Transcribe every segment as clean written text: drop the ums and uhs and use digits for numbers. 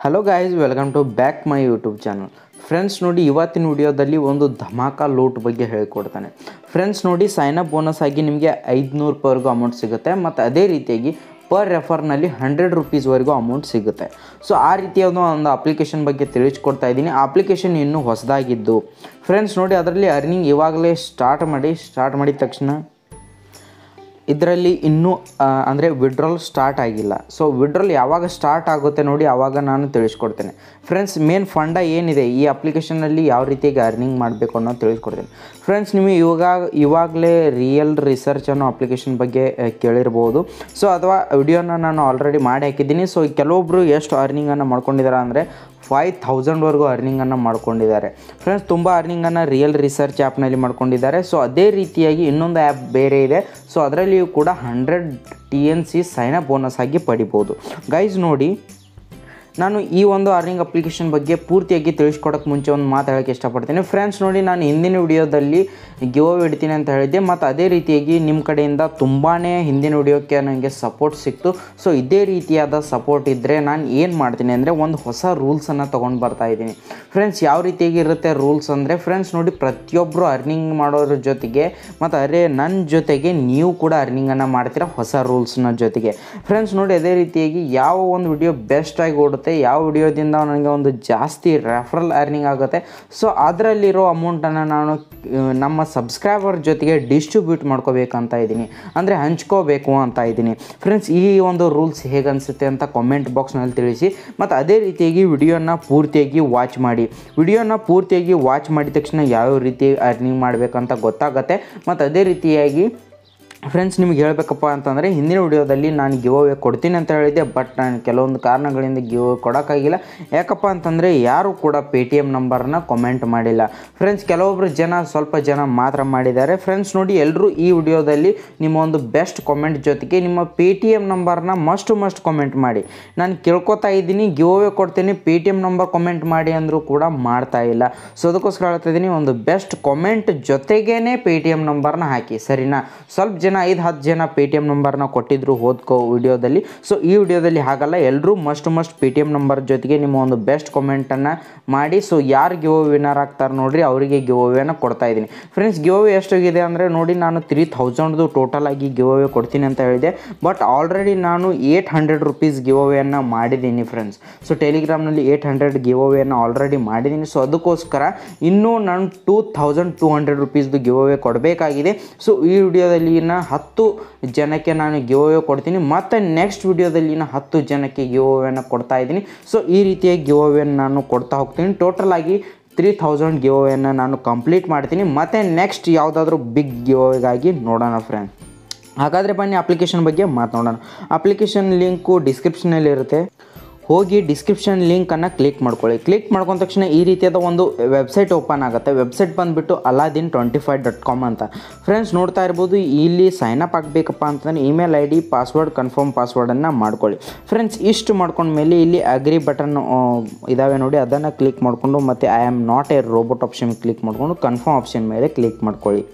Hello guys, welcome to back my YouTube channel. Friends ನೋಡಿ, ಇವತ್ತಿನ ವಿಡಿಯೋದಲ್ಲಿ ಒಂದು ಧಮಾಕ ಲೂಟ್ ಬಗ್ಗೆ ಹೇಳಿಕೊಡ್ತಾನೆ. ಫ್ರೆಂಡ್ಸ್ ನೋಡಿ, ಸೈನ್ ಅಪ್ ಬೋನಸ್ ಆಗಿ ನಿಮಗೆ 500 ರೂಪಾಯಿವರೆಗೂ ಅಮೌಂಟ್ ಸಿಗುತ್ತೆ. ಮತ್ತು ಅದೇ ರೀತಿಯಾಗಿ ಪರ್ ರೆಫರ್ನಲ್ಲಿ 100 ರೂಪೀಸ್ವರೆಗೂ ಅಮೌಂಟ್ ಸಿಗುತ್ತೆ. ಸೊ ಆ ರೀತಿಯಾದ ಒಂದು ಅಪ್ಲಿಕೇಶನ್ ಬಗ್ಗೆ ತಿಳಿಸ್ಕೊಡ್ತಾ ಇದ್ದೀನಿ. ಆ ಅಪ್ಲಿಕೇಶನ್ ಇನ್ನೂ ಹೊಸದಾಗಿದ್ದು ಫ್ರೆಂಡ್ಸ್ ನೋಡಿ, ಅದರಲ್ಲಿ ಅರ್ನಿಂಗ್ ಇವಾಗಲೇ ಸ್ಟಾರ್ಟ್ ಮಾಡಿದ ತಕ್ಷಣ ಇದರಲ್ಲಿ ಇನ್ನೂ ಅಂದರೆ ವಿಡ್ರಾಲ್ ಸ್ಟಾರ್ಟ್ ಆಗಿಲ್ಲ. ಸೊ ವಿಡ್ರಾಲ್ ಯಾವಾಗ ಸ್ಟಾರ್ಟ್ ಆಗುತ್ತೆ ನೋಡಿ, ಆವಾಗ ನಾನು ತಿಳಿಸ್ಕೊಡ್ತೇನೆ. ಫ್ರೆಂಡ್ಸ್, ಮೇನ್ ಫಂಡ ಏನಿದೆ ಈ ಅಪ್ಲಿಕೇಶನಲ್ಲಿ ಯಾವ ರೀತಿಯಾಗಿ ಅರ್ನಿಂಗ್ ಮಾಡಬೇಕು ಅನ್ನೋದು ತಿಳಿಸ್ಕೊಡ್ತೇನೆ. ಫ್ರೆಂಡ್ಸ್, ನೀವು ಇವಾಗಲೇ ರಿಯಲ್ ರಿಸರ್ಚ್ ಅನ್ನೋ ಅಪ್ಲಿಕೇಶನ್ ಬಗ್ಗೆ ಕೇಳಿರ್ಬೋದು. ಸೊ ಅಥವಾ ವಿಡಿಯೋನ ನಾನು ಆಲ್ರೆಡಿ ಮಾಡಿ ಹಾಕಿದ್ದೀನಿ. ಸೊ ಕೆಲವೊಬ್ಬರು ಎಷ್ಟು ಅರ್ನಿಂಗನ್ನು ಮಾಡ್ಕೊಂಡಿದ್ದಾರೆ ಅಂದರೆ 5000ವರೆಗೂ ಅರ್ನಿಂಗನ್ನು ಮಾಡ್ಕೊಂಡಿದ್ದಾರೆ. ಫ್ರೆಂಡ್ಸ್, ತುಂಬ ಅರ್ನಿಂಗನ್ನು ರಿಯಲ್ ರಿಸರ್ಚ್ ಆ್ಯಪ್ನಲ್ಲಿ ಮಾಡ್ಕೊಂಡಿದ್ದಾರೆ. ಸೊ ಅದೇ ರೀತಿಯಾಗಿ ಇನ್ನೊಂದು ಆ್ಯಪ್ ಬೇರೆ ಇದೆ. ಸೊ ಅದರಲ್ಲಿಯೂ ಕೂಡ 100 TNC ಸೈನ್ ಅಪ್ ಬೋನಸ್ ಆಗಿ ಪಡಿಬೋದು. ಗೈಸ್ ನೋಡಿ, ನಾನು ಈ ಒಂದು ಅರ್ನಿಂಗ್ ಅಪ್ಲಿಕೇಶನ್ ಬಗ್ಗೆ ಪೂರ್ತಿಯಾಗಿ ತಿಳಿಸ್ಕೊಡೋಕ್ಕೆ ಮುಂಚೆ ಒಂದು ಮಾತು ಹೇಳೋಕ್ಕೆ ಇಷ್ಟಪಡ್ತೀನಿ. ಫ್ರೆಂಡ್ಸ್ ನೋಡಿ, ನಾನು ಹಿಂದಿನ ವಿಡಿಯೋದಲ್ಲಿ ಗಿವ್ ಅವೇ ಇಡ್ತೀನಿ ಅಂತ ಹೇಳಿದ್ದೆ. ಮತ್ತು ಅದೇ ರೀತಿಯಾಗಿ ನಿಮ್ಮ ಕಡೆಯಿಂದ ತುಂಬಾ ಹಿಂದಿನ ವಿಡಿಯೋಕ್ಕೆ ನನಗೆ ಸಪೋರ್ಟ್ ಸಿಕ್ತು. ಸೊ ಇದೇ ರೀತಿಯಾದ ಸಪೋರ್ಟ್ ಇದ್ದರೆ ನಾನು ಏನು ಮಾಡ್ತೀನಿ ಅಂದರೆ ಒಂದು ಹೊಸ ರೂಲ್ಸನ್ನು ತೊಗೊಂಡು ಬರ್ತಾಯಿದ್ದೀನಿ. ಫ್ರೆಂಡ್ಸ್, ಯಾವ ರೀತಿಯಾಗಿ ಇರುತ್ತೆ ರೂಲ್ಸ್ ಅಂದರೆ, ಫ್ರೆಂಡ್ಸ್ ನೋಡಿ, ಪ್ರತಿಯೊಬ್ಬರು ಅರ್ನಿಂಗ್ ಮಾಡೋದ್ರ ಜೊತೆಗೆ ಮತ್ತು ನನ್ನ ಜೊತೆಗೆ ನೀವು ಕೂಡ ಅರ್ನಿಂಗನ್ನು ಮಾಡ್ತೀರಾ ಹೊಸ ರೂಲ್ಸ್ನ ಜೊತೆಗೆ. ಫ್ರೆಂಡ್ಸ್ ನೋಡಿ, ಅದೇ ರೀತಿಯಾಗಿ ಯಾವ ಒಂದು ವಿಡಿಯೋ ಬೆಸ್ಟಾಗಿ ಓಡುತ್ತೆ, ಯಾವ ವಿಡಿಯೋದಿಂದ ನನಗೆ ಒಂದು ಜಾಸ್ತಿ ರೆಫರಲ್ ಅರ್ನಿಂಗ್ ಆಗುತ್ತೆ, ಸೊ ಅದರಲ್ಲಿರೋ ಅಮೌಂಟನ್ನು ನಾನು ನಮ್ಮ ಸಬ್ಸ್ಕ್ರೈಬರ್ ಜೊತೆಗೆ ಡಿಸ್ಟ್ರಿಬ್ಯೂಟ್ ಮಾಡ್ಕೋಬೇಕಂತ ಇದ್ದೀನಿ, ಅಂದರೆ ಹಂಚ್ಕೋಬೇಕು ಅಂತ ಇದ್ದೀನಿ. ಫ್ರೆಂಡ್ಸ್, ಈ ಒಂದು ರೂಲ್ಸ್ ಹೇಗೆ ಅನಿಸುತ್ತೆ ಅಂತ ಕಾಮೆಂಟ್ ಬಾಕ್ಸ್ನಲ್ಲಿ ತಿಳಿಸಿ. ಮತ್ತು ಅದೇ ರೀತಿಯಾಗಿ ವಿಡಿಯೋನ ಪೂರ್ತಿಯಾಗಿ ವಾಚ್ ಮಾಡಿ. ವಿಡಿಯೋನ ಪೂರ್ತಿಯಾಗಿ ವಾಚ್ ಮಾಡಿದ ತಕ್ಷಣ ಯಾವ ರೀತಿ ಅರ್ನಿಂಗ್ ಮಾಡಬೇಕಂತ ಗೊತ್ತಾಗುತ್ತೆ. ಮತ್ತು ಅದೇ ರೀತಿಯಾಗಿ ಫ್ರೆಂಡ್ಸ್, ನಿಮ್ಗೆ ಹೇಳಬೇಕಪ್ಪ ಅಂತಂದರೆ, ಹಿಂದಿನ ವಿಡಿಯೋದಲ್ಲಿ ನಾನು ಗಿವ್ ಅವೇ ಕೊಡ್ತೀನಿ ಅಂತ ಹೇಳಿದ್ದೆ. ಬಟ್ ನಾನು ಕೆಲವೊಂದು ಕಾರಣಗಳಿಂದ ಗಿವ್ ಅವೇ ಕೊಡೋಕ್ಕಾಗಿಲ್ಲ. ಯಾಕಪ್ಪ ಅಂತಂದರೆ ಯಾರೂ ಕೂಡ ಪೇಟಿಎಮ್ ನಂಬರನ್ನ ಕಾಮೆಂಟ್ ಮಾಡಿಲ್ಲ. ಫ್ರೆಂಡ್ಸ್, ಕೆಲವೊಬ್ಬರು ಸ್ವಲ್ಪ ಜನ ಮಾತ್ರ ಮಾಡಿದ್ದಾರೆ. ಫ್ರೆಂಡ್ಸ್ ನೋಡಿ, ಎಲ್ಲರೂ ಈ ವಿಡಿಯೋದಲ್ಲಿ ನಿಮ್ಮ ಒಂದು ಬೆಸ್ಟ್ ಕಾಮೆಂಟ್ ಜೊತೆಗೆ ನಿಮ್ಮ ಪೇಟಿಎಮ್ ನಂಬರ್ನ ಮಸ್ಟ್ ಕಾಮೆಂಟ್ ಮಾಡಿ. ನಾನು ಕೇಳ್ಕೊತಾ ಇದ್ದೀನಿ, ಗಿವ್ ಅವೇ ಕೊಡ್ತೀನಿ, ಪೇಟಿಎಮ್ ನಂಬರ್ ಕಾಮೆಂಟ್ ಮಾಡಿ ಅಂದರೂ ಕೂಡ ಮಾಡ್ತಾ ಇಲ್ಲ. ಸೊ ಅದಕ್ಕೋಸ್ಕರ ಹೇಳ್ತಾ ಇದ್ದೀನಿ, ಒಂದು ಬೆಸ್ಟ್ ಕಾಮೆಂಟ್ ಜೊತೆಗೇ ಪೇಟಿಎಮ್ ನಂಬರ್ನ ಹಾಕಿ, ಸರಿನಾ? ಸ್ವಲ್ಪ ಜನ 5-10 ಜನ ಪೇಟಿಎಮ್ ನಂಬರ್ನ ಕೊಟ್ಟಿದ್ರು ಹೋದ್ಕೋ ವಿಡಿಯೋದಲ್ಲಿ. ಸೊ ಈ ವಿಡಿಯೋದಲ್ಲಿ ಹಾಗಲ್ಲ, ಎಲ್ಲರೂ ಮಸ್ಟ್ ಪೇಟಿಎಮ್ ನಂಬರ್ ಜೊತೆಗೆ ನಿಮ್ಮ ಒಂದು ಬೆಸ್ಟ್ ಕಾಮೆಂಟನ್ನು ಮಾಡಿ. ಸೊ ಯಾರು ಗಿವ್ ಅವೇ ವಿನ್ನರ್ ಆಗ್ತಾರೆ ನೋಡಿರಿ, ಅವರಿಗೆ ಗಿವ್ ಅವೇನ ಕೊಡ್ತಾ ಇದ್ದೀನಿ. ಫ್ರೆಂಡ್ಸ್, ಗಿವ್ ಅವೇ ಎಷ್ಟಾಗಿದೆ ಅಂದರೆ ನೋಡಿ, ನಾನು 3000 ಟೋಟಲ್ ಆಗಿ ಗಿವ್ ಅವೇ ಕೊಡ್ತೀನಿ ಅಂತ ಹೇಳಿದೆ. ಬಟ್ ಆಲ್ರೆಡಿ ನಾನು 800 ರೂಪೀಸ್ ಗಿವ್ ಅವೇಯನ್ನು ಮಾಡಿದ್ದೀನಿ ಫ್ರೆಂಡ್ಸ್. ಸೊ ಟೆಲಿಗ್ರಾಮ್ನಲ್ಲಿ 800 ಗಿವ್ ಅವೇಯನ್ನು ಆಲ್ರೆಡಿ ಮಾಡಿದ್ದೀನಿ. ಸೊ ಅದಕ್ಕೋಸ್ಕರ ಇನ್ನೂ ನಾನು 2200 ರೂಪೀಸ್ದು ಗಿವ್ ಅವೇ ಕೊಡಬೇಕಾಗಿದೆ. ಸೊ ಈ ವಿಡಿಯೋದಲ್ಲಿ 10 ಜನಕ್ಕೆ ನಾನು ಗಿವ್ ಅವೇ ಕೊಡ್ತೀನಿ. ಮತ್ತು ನೆಕ್ಸ್ಟ್ ವಿಡಿಯೋದಲ್ಲಿ 10 ಜನಕ್ಕೆ ಗಿವ್ ಅವೇನ ಕೊಡ್ತಾ ಇದ್ದೀನಿ. ಸೊ ಈ ರೀತಿಯ ಗಿವ್ ಅವೇನ ನಾನು ಕೊಡ್ತಾ ಹೋಗ್ತೀನಿ. ಟೋಟಲ್ ಆಗಿ 3000 ಗಿವ್ ಅವೇನ ನಾನು ಕಂಪ್ಲೀಟ್ ಮಾಡ್ತೀನಿ. ಮತ್ತು ನೆಕ್ಸ್ಟ್ ಯಾವುದಾದ್ರೂ ಬಿಗ್ ಗಿವ್ ಅವೇಗಾಗಿ ನೋಡೋಣ ಫ್ರೆಂಡ್. ಹಾಗಾದರೆ ಬನ್ನಿ ಅಪ್ಲಿಕೇಶನ್ ಬಗ್ಗೆ ಮಾತನಾಡೋಣ. ಅಪ್ಲಿಕೇಶನ್ ಲಿಂಕು ಡಿಸ್ಕ್ರಿಪ್ಷನಲ್ಲಿ ಇರುತ್ತೆ. ಹೋಗಿ ಡಿಸ್ಕ್ರಿಪ್ಷನ್ ಲಿಂಕನ್ನು ಕ್ಲಿಕ್ ಮಾಡ್ಕೊಳ್ಳಿ. ಕ್ಲಿಕ್ ಮಾಡ್ಕೊಂಡ ತಕ್ಷಣ ಈ ರೀತಿಯಾದ ಒಂದು ವೆಬ್ಸೈಟ್ ಓಪನ್ ಆಗುತ್ತೆ. ವೆಬ್ಸೈಟ್ ಬಂದುಬಿಟ್ಟು aladdin25.com ಅಂತ. ಫ್ರೆಂಡ್ಸ್, ನೋಡ್ತಾ ಇರ್ಬೋದು, ಇಲ್ಲಿ ಸೈನ್ ಅಪ್ ಆಗಬೇಕಪ್ಪ ಅಂತಂದರೆ ಇಮೇಲ್ ID, ಪಾಸ್ವರ್ಡ್, ಕನ್ಫರ್ಮ್ ಪಾಸ್ವರ್ಡನ್ನು ಮಾಡ್ಕೊಳ್ಳಿ. ಫ್ರೆಂಡ್ಸ್, ಇಷ್ಟು ಮಾಡ್ಕೊಂಡ್ಮೇಲೆ ಇಲ್ಲಿ ಅಗ್ರಿ ಬಟನ್ ಇದ್ದಾವೆ ನೋಡಿ, ಅದನ್ನು ಕ್ಲಿಕ್ ಮಾಡಿಕೊಂಡು ಮತ್ತು I am not a robot option click ಮಾಡಿಕೊಂಡು ಕನ್ಫರ್ಮ್ ಆಪ್ಷನ್ ಮೇಲೆ ಕ್ಲಿಕ್ ಮಾಡ್ಕೊಳ್ಳಿ.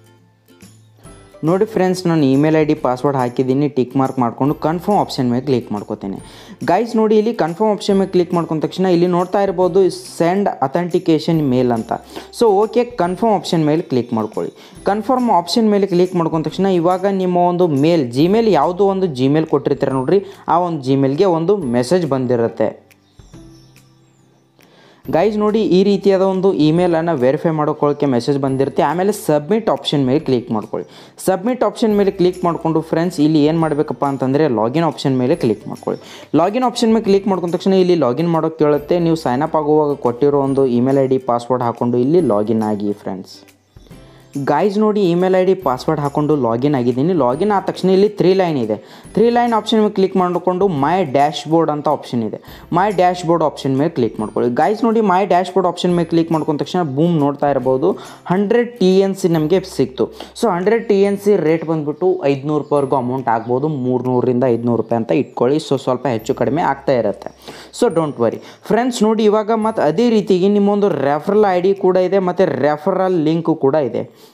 ನೋಡಿ ಫ್ರೆಂಡ್ಸ್, ನಾನು ಇಮೇಲ್ ID, ಪಾಸ್ವರ್ಡ್ ಹಾಕಿದ್ದೀನಿ. ಟಿಕ್ ಮಾರ್ಕ್ ಮಾಡಿಕೊಂಡು ಕನ್ಫರ್ಮ್ ಆಪ್ಷನ್ ಮೇಲೆ ಕ್ಲಿಕ್ ಮಾಡ್ಕೋತೀನಿ. ಗೈಸ್ ನೋಡಿ, ಇಲ್ಲಿ ಕನ್ಫರ್ಮ್ ಆಪ್ಷನ್ ಮೇಲೆ ಕ್ಲಿಕ್ ಮಾಡ್ಕೊಂಡ ತಕ್ಷಣ ಇಲ್ಲಿ ನೋಡ್ತಾ ಇರ್ಬೋದು ಸೆಂಡ್ ಅಥೆಂಟಿಕೇಷನ್ ಮೇಲ್ ಅಂತ. ಸೊ ಓಕೆ, ಕನ್ಫರ್ಮ್ ಆಪ್ಷನ್ ಮೇಲೆ ಕ್ಲಿಕ್ ಮಾಡ್ಕೊಳ್ಳಿ. ಕನ್ಫರ್ಮ್ ಆಪ್ಷನ್ ಮೇಲೆ ಕ್ಲಿಕ್ ಮಾಡ್ಕೊಂಡ ತಕ್ಷಣ ಇವಾಗ ನಿಮ್ಮ ಒಂದು ಮೇಲ್, ಜಿಮೇಲ್ ಯಾವುದೋ ಒಂದು ಜಿಮೇಲ್ ಕೊಟ್ಟಿರ್ತಾರೆ ನೋಡ್ರಿ, ಆ ಒಂದು ಜಿಮೇಲ್ಗೆ ಒಂದು ಮೆಸೇಜ್ ಬಂದಿರುತ್ತೆ. ಗೈಸ್ ನೋಡಿ, ಈ ರೀತಿಯಾದ ಒಂದು ಇಮೇಲನ್ನು ವೆರಿಫೈ ಮಾಡ್ಕೊಳ್ಳೋಕ್ಕೆ ಮೆಸೇಜ್ ಬಂದಿರುತ್ತೆ. ಆಮೇಲೆ ಸಬ್ಮಿಟ್ ಆಪ್ಷನ್ ಮೇಲೆ ಕ್ಲಿಕ್ ಮಾಡ್ಕೊಳ್ಳಿ. ಸಬ್ಮಿಟ್ ಆಪ್ಷನ್ ಮೇಲೆ ಕ್ಲಿಕ್ ಮಾಡಿಕೊಂಡು ಫ್ರೆಂಡ್ಸ್, ಇಲ್ಲಿ ಏನು ಮಾಡಬೇಕಪ್ಪ ಅಂತಂದರೆ ಲಾಗಿನ್ ಆಪ್ಷನ್ ಮೇಲೆ ಕ್ಲಿಕ್ ಮಾಡ್ಕೊಳ್ಳಿ. ಲಾಗಿನ್ ಆಪ್ಷನ್ ಮೇಲೆ ಕ್ಲಿಕ್ ಮಾಡ್ಕೊಂಡ ತಕ್ಷಣ ಇಲ್ಲಿ ಲಾಗಿನ್ ಮಾಡೋಕ್ಕೆ ಕೇಳುತ್ತೆ. ನೀವು ಸೈನ್ ಅಪ್ ಆಗುವಾಗ ಕೊಟ್ಟಿರೋ ಒಂದು ಇಮೇಲ್ ID, ಪಾಸ್ವರ್ಡ್ ಹಾಕ್ಕೊಂಡು ಇಲ್ಲಿ ಲಾಗಿನ್ ಆಗಿ ಫ್ರೆಂಡ್ಸ್. ಗೈಸ್ ನೋಡಿ, ಇಮೇಲ್ ID, ಪಾಸ್ವರ್ಡ್ ಹಾಕ್ಕೊಂಡು ಲಾಗಿನ್ ಆಗಿದ್ದೀನಿ. ಲಾಗಿನ್ ಆದ ತಕ್ಷಣ ಇಲ್ಲಿ 3 ಲೈನ್ ಇದೆ. 3 ಲೈನ್ ಆಪ್ಷನ್ ಮೇಲೆ ಕ್ಲಿಕ್ ಮಾಡಿಕೊಂಡು ಮೈ ಡ್ಯಾಶ್ ಬೋರ್ಡ್ ಅಂತ ಆಪ್ಷನ್ ಇದೆ. ಮೈ ಡ್ಯಾಶ್ ಬೋರ್ಡ್ ಆಪ್ಷನ್ ಮೇಲೆ ಕ್ಲಿಕ್ ಮಾಡ್ಕೊಳ್ಳಿ. ಗೈಸ್ ನೋಡಿ, ಮೈ ಡ್ಯಾಶ್ ಬೋರ್ಡ್ ಆಪ್ಷನ್ ಮೇಲೆ ಕ್ಲಿಕ್ ಮಾಡ್ಕೊಂಡ ತಕ್ಷಣ ಬೂಮ್ ನೋಡ್ತಾ ಇರ್ಬೋದು 100 TNC ನಮಗೆ ಸಿಕ್ತು. ಸೊ 100 TNC ರೇಟ್ ಬಂದುಬಿಟ್ಟು 500 ರೂಪಾಯಿವರೆಗೂ ಅಮೌಂಟ್ ಆಗ್ಬೋದು. 300ರಿಂದ 500 ರೂಪಾಯಿ ಅಂತ ಇಟ್ಕೊಳ್ಳಿ. ಸೊ ಸ್ವಲ್ಪ ಹೆಚ್ಚು ಕಡಿಮೆ ಆಗ್ತಾ ಇರುತ್ತೆ. So don't worry friends. ನೋಡಿ, ಇವಾಗ ಮತ್ತು ಅದೇ ರೀತಿಯಾಗಿ ನಿಮ್ಮೊಂದು ರೆಫರಲ್ ID ಕೂಡ ಇದೆ ಮತ್ತು ರೆಫರಲ್ ಲಿಂಕು ಕೂಡ ಇದೆ.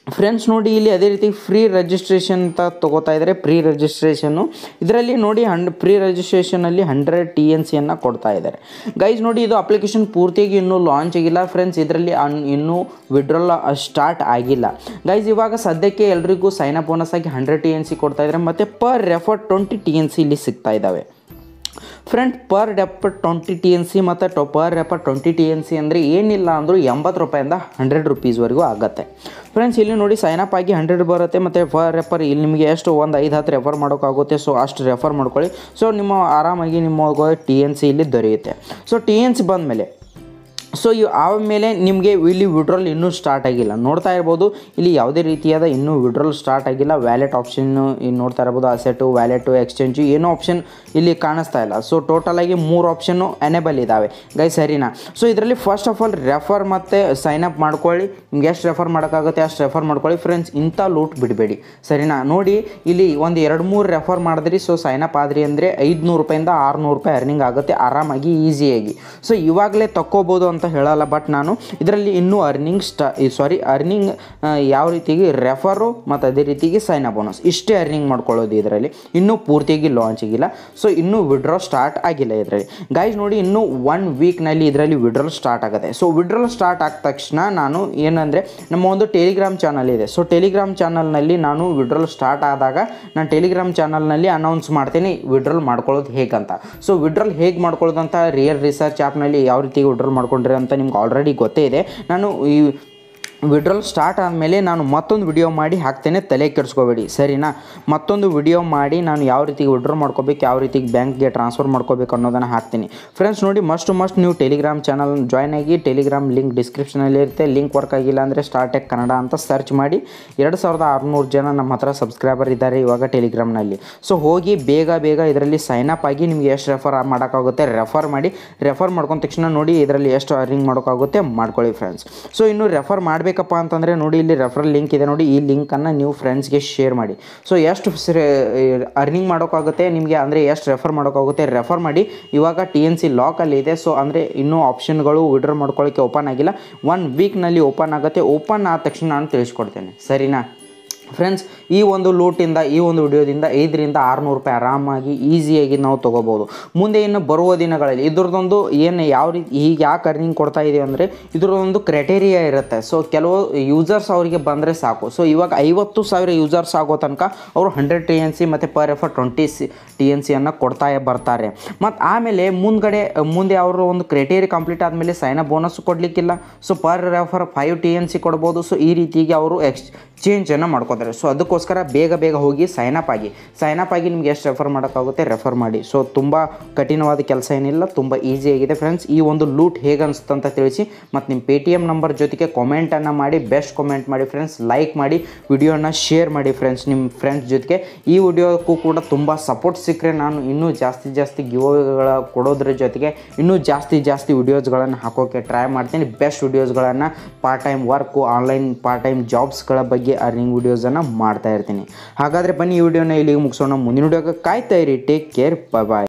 ಫ್ರೆಂಡ್ಸ್ ನೋಡಿ ಇಲ್ಲಿ ಅದೇ ರೀತಿ ಫ್ರೀ ರಿಜಿಸ್ಟ್ರೇಷನ್ ಅಂತ ತೊಗೋತಾ ಇದ್ದಾರೆ. ಪ್ರೀ ರಿಜಿಸ್ಟ್ರೇಷನ್ನು ಇದರಲ್ಲಿ ನೋಡಿ ಪ್ರೀ ರಿಜಿಸ್ಟ್ರೇಷನಲ್ಲಿ 100 TNCಯನ್ನು ಕೊಡ್ತಾ ಇದ್ದಾರೆ. ಗೈಸ್ ನೋಡಿ ಇದು ಅಪ್ಲಿಕೇಶನ್ ಪೂರ್ತಿಯಾಗಿ ಇನ್ನೂ ಲಾಂಚ್ ಆಗಿಲ್ಲ ಫ್ರೆಂಡ್ಸ್. ಇದರಲ್ಲಿ ಇನ್ನೂ ವಿಡ್ರಾಲ್ ಸ್ಟಾರ್ಟ್ ಆಗಿಲ್ಲ ಗೈಸ್. ಇವಾಗ ಸದ್ಯಕ್ಕೆ ಎಲ್ರಿಗೂ ಸೈನ್ ಅಪ್ ಬೋನಸ್ ಆಗಿ 100 TNC ಕೊಡ್ತಾ ಇದ್ದಾರೆ ಮತ್ತು ಪರ್ ರೆಫರ್ 20 TNC ಇಲ್ಲಿ ಸಿಗ್ತಾ ಇದ್ದಾವೆ ಫ್ರೆಂಡ್. ಪರ್ ರೆಫರ್ 20 TNC ಮತ್ತು ಪರ್ ರೆಫರ್ 20 TNC ಅಂದರೆ ಏನಿಲ್ಲ ಅಂದರೂ 80 ರೂಪಾಯಿಂದ 100 ರೂಪೀಸ್ವರೆಗೂ ಆಗುತ್ತೆ ಫ್ರೆಂಡ್ಸ್. ಇಲ್ಲಿ ನೋಡಿ ಸೈನ್ ಅಪ್ ಆಗಿ 100 ಬರುತ್ತೆ ಮತ್ತು ಪರ್ ರೆಫರ್ ಇಲ್ಲಿ ನಿಮಗೆ ಎಷ್ಟು ಒಂದು 5-10 ರೆಫರ್ ಮಾಡೋಕ್ಕಾಗುತ್ತೆ. ಸೊ ಅಷ್ಟು ರೆಫರ್ ಮಾಡ್ಕೊಳ್ಳಿ. ಸೊ ನಿಮ್ಮ ಆರಾಮಾಗಿ ನಿಮ್ಮ TNC ಇಲ್ಲಿ ದೊರೆಯುತ್ತೆ. ಸೊ TNC ಬಂದಮೇಲೆ ಸೊ ಆಮೇಲೆ ನಿಮಗೆ ಇಲ್ಲಿ ವಿಡ್ರಾಲ್ ಇನ್ನೂ ಸ್ಟಾರ್ಟ್ ಆಗಿಲ್ಲ. ನೋಡ್ತಾ ಇರ್ಬೋದು ಇಲ್ಲಿ ಯಾವುದೇ ರೀತಿಯಾದ ಇನ್ನೂ ವಿಡ್ರಾಲ್ ಸ್ಟಾರ್ಟ್ ಆಗಿಲ್ಲ. ವ್ಯಾಲೆಟ್ ಆಪ್ಷನ್ನು ಇಲ್ಲಿ ನೋಡ್ತಾ ಇರ್ಬೋದು. ಅಸೆಟು, ವ್ಯಾಲೆಟು, ಎಕ್ಸ್ಚೇಂಜು ಏನೋ ಆಪ್ಷನ್ ಇಲ್ಲಿ ಕಾಣಿಸ್ತಾ ಇಲ್ಲ. ಸೊ ಟೋಟಲಾಗಿ 3 ಆಪ್ಷನ್ನು ಎನೇಬಲ್ ಇದ್ದಾವೆ ಗೈ, ಸರಿನಾ. ಸೊ ಇದರಲ್ಲಿ ಫಸ್ಟ್ ಆಫ್ ಆಲ್ ರೆಫರ್ ಮತ್ತು ಸೈನ್ ಅಪ್ ಮಾಡ್ಕೊಳ್ಳಿ. ನಿಮ್ಗೆ ಎಷ್ಟು ರೆಫರ್ ಮಾಡೋಕ್ಕಾಗುತ್ತೆ ಅಷ್ಟು ರೆಫರ್ ಮಾಡ್ಕೊಳ್ಳಿ ಫ್ರೆಂಡ್ಸ್. ಇಂಥ ಲೂಟ್ ಬಿಡಬೇಡಿ, ಸರಿನಾ. ನೋಡಿ ಇಲ್ಲಿ ಒಂದು 2-3 ರೆಫರ್ ಮಾಡಿದ್ರಿ, ಸೊ ಸೈನ್ ಅಪ್ ಆದ್ರಿ ಅಂದರೆ 500 ರೂಪಾಯಿಂದ 600 ರೂಪಾಯಿ ಅರ್ನಿಂಗ್ ಆಗುತ್ತೆ ಆರಾಮಾಗಿ, ಈಸಿಯಾಗಿ. ಸೊ ಇವಾಗಲೇ ತಕ್ಕೋಬೋದು ಅಂತ ಹೇಳಲ್ಲ, ಬಟ್ ನಾನು ಇದರಲ್ಲಿ ಇನ್ನೂ ಅರ್ನಿಂಗ್ ಯಾವ ರೀತಿಗೆ ರೆಫರು ಮತ್ತು ಅದೇ ರೀತಿಗೆ ಸೈನ್ ಅಪ್ ಬೋನಸ್ ಇಷ್ಟೇ ಅರ್ನಿಂಗ್ ಮಾಡ್ಕೊಳ್ಳೋದು. ಇದರಲ್ಲಿ ಇನ್ನೂ ಪೂರ್ತಿಯಾಗಿ ಲಾಂಚ್ ಆಗಿಲ್ಲ. ಸೊ ಇನ್ನೂ ವಿಡ್ರಾ ಸ್ಟಾರ್ಟ್ ಆಗಿಲ್ಲ ಇದರಲ್ಲಿ ಗೈಸ್. ನೋಡಿ ಇನ್ನೂ 1 ವೀಕ್ನಲ್ಲಿ ಇದರಲ್ಲಿ ವಿಡ್ರಾಲ್ ಸ್ಟಾರ್ಟ್ ಆಗುತ್ತೆ. ಸೊ ವಿಡ್ರಾಲ್ ಸ್ಟಾರ್ಟ್ ಆದ ತಕ್ಷಣ ನಾನು ಏನಂದರೆ ನಮ್ಮ ಒಂದು ಟೆಲಿಗ್ರಾಮ್ ಚಾನಲ್ ಇದೆ. ಸೊ ಟೆಲಿಗ್ರಾಮ್ ಚಾನಲ್ನಲ್ಲಿ ನಾನು ವಿಡ್ರಾಲ್ ಸ್ಟಾರ್ಟ್ ಆದಾಗ ನಾನು ಟೆಲಿಗ್ರಾಮ್ ಚಾನಲ್ನಲ್ಲಿ ಅನೌನ್ಸ್ ಮಾಡ್ತೀನಿ ವಿಡ್ರಾಲ್ ಮಾಡ್ಕೊಳ್ಳೋದು ಹೇಗಂತ. ಸೊ ವಿಡ್ರಾಲ್ ಹೇಗೆ ಮಾಡ್ಕೊಳ್ಳೋದು ಅಂತ ರಿಯಲ್ ರಿಸರ್ಚ್ ಆ್ಯಪ್ನಲ್ಲಿ ಯಾವ ರೀತಿ ವಿಡ್ರಾಲ್ ಮಾಡ್ಕೊಂಡ್ರಿ ಅಂತ ನಿಮ್ಗೆ ಆಲ್ರೆಡಿ ಗೊತ್ತೇ ಇದೆ. ನಾನು ಈ ವಿಡ್ರಾಲ್ ಸ್ಟಾರ್ಟ್ ಆದಮೇಲೆ ನಾನು ಮತ್ತೊಂದು ವಿಡಿಯೋ ಮಾಡಿ ಹಾಕ್ತೇನೆ, ತಲೆ ಕೆಡಿಸ್ಕೋಬೇಡಿ, ಸರಿನಾ. ಮತ್ತೊಂದು ವಿಡಿಯೋ ಮಾಡಿ ನಾನು ಯಾವ ರೀತಿ ವಿಡ್ರಾ ಮಾಡ್ಕೋಬೇಕು, ಯಾವ ರೀತಿ ಬ್ಯಾಂಕ್ಗೆ ಟ್ರಾನ್ಸ್ಫರ್ ಮಾಡ್ಕೋಬೇಕು ಅನ್ನೋದನ್ನು ಹಾಕ್ತೀನಿ ಫ್ರೆಂಡ್ಸ್. ನೋಡಿ ಮಸ್ಟ್ ನೀವು ಟೆಲಿಗ್ರಾಮ್ ಚಾನಲ್ ಜಾಯ್ನ್ ಆಗಿ. ಟೆಲಿಗ್ರಾಮ್ ಲಿಂಕ್ ಡಿಸ್ಕ್ರಿಪ್ಷನಲ್ಲಿ ಇರುತ್ತೆ. ಲಿಂಕ್ ವರ್ಕ್ ಆಗಿಲ್ಲ ಅಂದರೆ ಸ್ಟಾರ್ಟೆಕ್ ಕನ್ನಡ ಅಂತ ಸರ್ಚ್ ಮಾಡಿ. 2600 ಜನ ನಮ್ಮ ಹತ್ರ ಸಬ್ಸ್ಕ್ರೈಬರ್ ಇದ್ದಾರೆ ಇವಾಗ ಟೆಲಿಗ್ರಾಮ್ನಲ್ಲಿ. ಸೊ ಹೋಗಿ ಬೇಗ ಇದರಲ್ಲಿ ಸೈನ್ ಅಪ್ ಆಗಿ ನಿಮಗೆ ಎಷ್ಟು ರೆಫರ್ ಮಾಡೋಕ್ಕಾಗುತ್ತೆ ರೆಫರ್ ಮಾಡಿ. ರೆಫರ್ ಮಾಡ್ಕೊಂಡ ತಕ್ಷಣ ನೋಡಿ ಇದರಲ್ಲಿ ಎಷ್ಟು ಅರ್ನಿಂಗ್ ಮಾಡೋಕ್ಕಾಗುತ್ತೆ ಮಾಡ್ಕೊಳ್ಳಿ ಫ್ರೆಂಡ್ಸ್. ಸೊ ಇನ್ನು ರೆಫರ್ ಮಾಡಬೇಕಪ್ಪ ಅಂತಂದರೆ ನೋಡಿ ಇಲ್ಲಿ ರೆಫರಲ್ ಲಿಂಕ್ ಇದೆ ನೋಡಿ, ಈ ಲಿಂಕನ್ನು ನೀವು ಫ್ರೆಂಡ್ಸ್ಗೆ ಶೇರ್ ಮಾಡಿ. ಸೊ ಎಷ್ಟು ಅರ್ನಿಂಗ್ ಮಾಡೋಕ್ಕಾಗುತ್ತೆ ನಿಮಗೆ ಅಂದರೆ ಎಷ್ಟು ರೆಫರ್ ಮಾಡೋಕ್ಕಾಗುತ್ತೆ ರೆಫರ್ ಮಾಡಿ. ಇವಾಗ TNC ಲಾಕಲ್ಲಿ ಇದೆ. ಸೊ ಅಂದರೆ ಇನ್ನೂ ಆಪ್ಷನ್ಗಳು ವಿಡ್ರಾ ಮಾಡ್ಕೊಳ್ಳೋಕ್ಕೆ ಓಪನ್ ಆಗಿಲ್ಲ. 1 ವೀಕ್ನಲ್ಲಿ ಓಪನ್ ಆಗುತ್ತೆ. ಓಪನ್ ಆದ ತಕ್ಷಣ ನಾನು ತಿಳಿಸ್ಕೊಡ್ತೇನೆ, ಸರಿನಾ ಫ್ರೆಂಡ್ಸ್. ಈ ಒಂದು ಲೂಟಿಂದ ಈ ಒಂದು ವಿಡಿಯೋದಿಂದ 500-600 ರೂಪಾಯಿ ಆರಾಮಾಗಿ ಈಸಿಯಾಗಿ ನಾವು ತೊಗೋಬೋದು. ಮುಂದೆ ಇನ್ನು ಬರುವ ದಿನಗಳಲ್ಲಿ ಇದ್ರದ್ದೊಂದು ಏನು ಯಾವ ರೀತಿ ಈಗ ಯಾಕೆ ಅರ್ನಿಂಗ್ ಕೊಡ್ತಾ ಇದೀವಿ ಅಂದರೆ ಇದ್ರದ್ದೊಂದು ಕ್ರೈಟೇರಿಯಾ ಇರುತ್ತೆ. ಸೊ ಕೆಲವು ಯೂಸರ್ಸ್ ಅವರಿಗೆ ಬಂದರೆ ಸಾಕು. ಸೊ ಇವಾಗ 50,000 ಯೂಸರ್ಸ್ ಆಗೋ ತನಕ ಅವರು 100 TNC ಮತ್ತು ಪರ್ ರೆಫರ್ 20 TNCಯನ್ನು ಕೊಡ್ತಾ ಬರ್ತಾರೆ. ಮತ್ತು ಆಮೇಲೆ ಮುಂದೆ ಅವರು ಒಂದು ಕ್ರೈಟೇರಿಯಾ ಕಂಪ್ಲೀಟ್ ಆದಮೇಲೆ ಸೈನ್ ಅಪ್ ಬೋನಸ್ ಕೊಡಲಿಕ್ಕಿಲ್ಲ. ಸೊ ಪರ್ ರೆಫರ್ 5 TNC ಕೊಡ್ಬೋದು. ಸೊ ಈ ರೀತಿಗೆ ಅವರು ಎಕ್ಸ್ಚೇಂಜನ್ನು ಮಾಡ್ಕೋತಾರೆ. ಸೊ ಅದಕ್ಕೋಸ್ಕರ ಬೇಗ ಹೋಗಿ ಸೈನ್ ಅಪ್ ಆಗಿ ನಿಮ್ಗೆ ಎಷ್ಟು ರೆಫರ್ ಮಾಡೋಕ್ಕಾಗುತ್ತೆ ರೆಫರ್ ಮಾಡಿ. ಸೊ ತುಂಬ ಕಠಿಣವಾದ ಕೆಲಸ ಏನಿಲ್ಲ, ತುಂಬ ಈಸಿಯಾಗಿದೆ ಫ್ರೆಂಡ್ಸ್. ಈ ಒಂದು ಲೂಟ್ ಹೇಗೆ ಅನಿಸ್ತು ಅಂತ ತಿಳಿಸಿ ಮತ್ತು ನಿಮ್ಮ Paytm ನಂಬರ್ ಜೊತೆಗೆ ಕಾಮೆಂಟನ್ನು ಮಾಡಿ, ಬೆಸ್ಟ್ ಕಾಮೆಂಟ್ ಮಾಡಿ ಫ್ರೆಂಡ್ಸ್. ಲೈಕ್ ಮಾಡಿ, ವಿಡಿಯೋನ ಶೇರ್ ಮಾಡಿ ಫ್ರೆಂಡ್ಸ್ ನಿಮ್ಮ ಫ್ರೆಂಡ್ಸ್ ಜೊತೆಗೆ. ಈ ವಿಡಿಯೋಕ್ಕೂ ಕೂಡ ತುಂಬ ಸಪೋರ್ಟ್ ಸಿಕ್ಕರೆ ನಾನು ಇನ್ನೂ ಜಾಸ್ತಿ ಗಿವ್ಅವೇಗಳ ಕೊಡೋದ್ರ ಜೊತೆಗೆ ಇನ್ನೂ ಜಾಸ್ತಿ ವಿಡಿಯೋಸ್ಗಳನ್ನು ಹಾಕೋಕ್ಕೆ ಟ್ರೈ ಮಾಡ್ತೀನಿ. ಬೆಸ್ಟ್ ವಿಡಿಯೋಸ್ಗಳನ್ನು part time work, online part time ಜಾಬ್ಸ್ಗಳ ಬಗ್ಗೆ ಅರ್ನಿಂಗ್ ವಿಡಿಯೋಸನ್ನು ಮಾಡ್ತಾ ಇರ್ತೀನಿ. ಹಾಗಾದರೆ ಬನ್ನಿ ಈ ವಿಡಿಯೋನ ಇಲ್ಲಿಗೆ ಮುಗಿಸೋಣ. ಮುಂದಿನ ವಿಡಿಯೋಗೆ ಕಾಯ್ತಾ ಇರಿ. ಟೇಕ್ ಕೇರ್, ಬಾಯ್.